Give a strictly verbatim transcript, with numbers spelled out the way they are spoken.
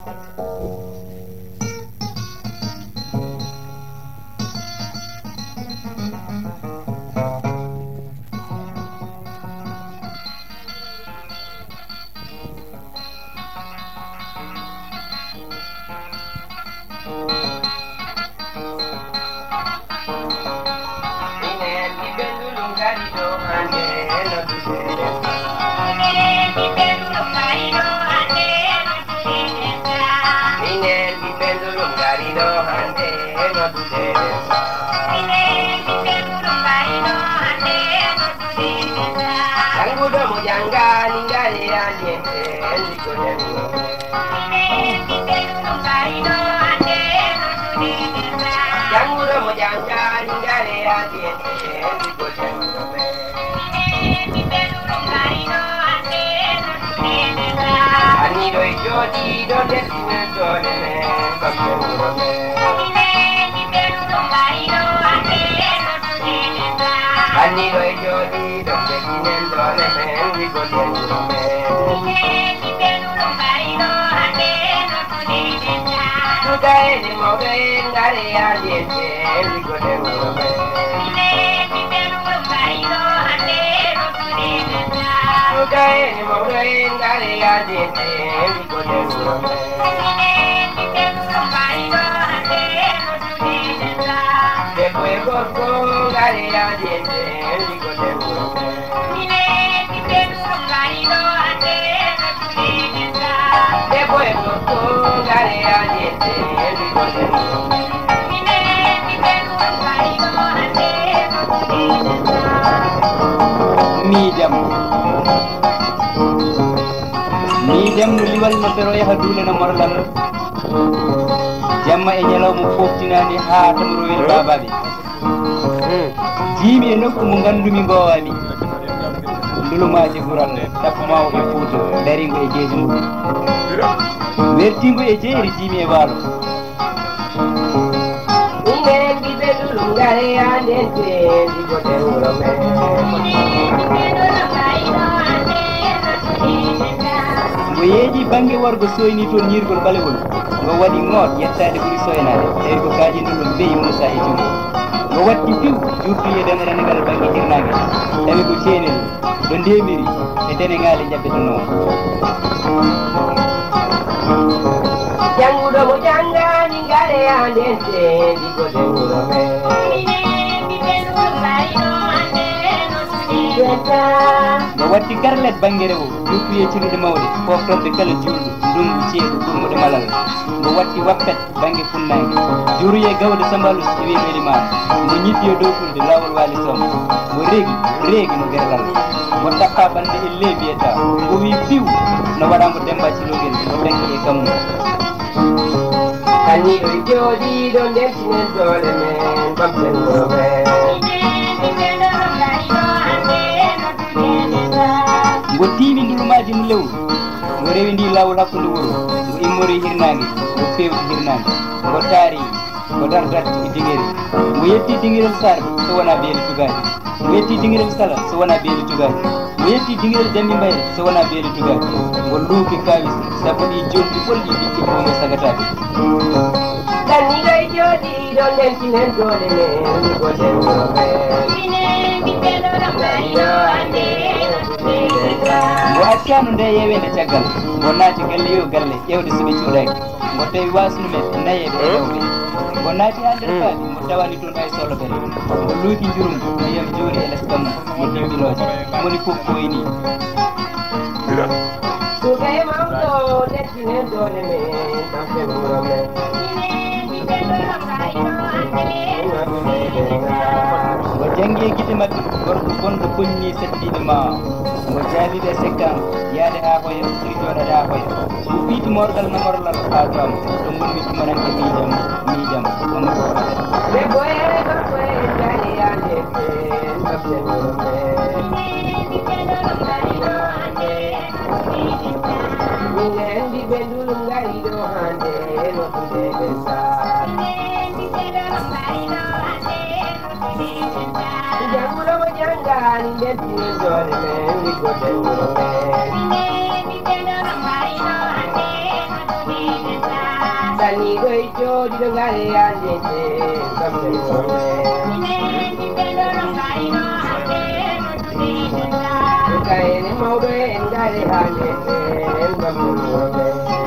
Midam liwal no pero ya hadule na marlal jamma e nyalaw mo foftinani ha tam royel bababi jimi e nokku mo gandumi ngowani ndulumaji bural tapma o e fuuto daringo e jeeji mum wertingo e jeeri jimi e walo ingen di bedul ngare ande te di gote wuro me yeji bangi wargo soyni ton nyirgol balewol ngo wadi ngot yettade buri soynade e ko kaaji ndulum beyi musa e jumo ngo watti piw jurtu yedam renegal bangi hirnage tawi ko ceenel do ndemiri e dene ngale jabbetono jangudo mo jangani ngare ande te di gote wuro me ngo watti garlet bangere o jurtu ye cirude mawde foftoɓe kala julɗo ndungu ceeɗu ɗummude malal ngo watti wappet bange funnangue juruye gawde sambalus e weɓeli ma ngo ñiddi e dow fulde lawol waali sombo ngo reegi reegi no gerlal ngo tappa bande e lee mbiyata ngo wi piw no waɗamo demba cilogel ngo danki e kammu ani o jooɗi ɗo nder tinen doole men bamten wuro men ngo tiimi ndulumaji no lewru ngo rewi ndi lawol hakkude wuro ngo immori hirnangue ngo fewti hirnangue ngo taari ngo dardat e dingeri ngo yetti dinguirel sarde so wona beeli tugani ngo yetti dinguirel sala so wona beeli tugani ngo yetti dinguirel jambi mbayre so wona beeli tugani ngo luuki kawis sappo ɗi jolɗi ɓolɗi ɗiɗɗi fomo sagatade ɗanni ɗo e jooɗi ɗo nden tinen doole men gote wuro ngo accano nde yewede caggal ngo naati galle yo galle ƴewde soɓe cuuɗaki ngo tawi wasnumen nayeɓe e rewɓe ngo naati ha nder faali mo tawani toon hay solobere ngo luuki jurum ndiyam joori e less kammu mo dimbiloje moni fof koyni suka e mawɗo nder tinen doole men bamten wuro men ngo jangi e guite mabɓe gorko gonɗo bonni settiɗe ma ngo jaaliɓe sekkan yaade ha hoya iri joɗade ha hoya ngo ɓiiti morgal namorlal ha jam ɗo gonmi tumananke miijam miijam mamadou debbo e gorko e jali yande en bamten wuro men minen mbiɓe ndulum ngari ɗo hande noddude ɓe sa janguɗo mo jangani nder tinen doole men wiggote wuro men Dani goy jodi do ngare ande te kamne wonde ine ni beloro kaino hande no tudinda kaine mawdo en ngare ande te kamne wonde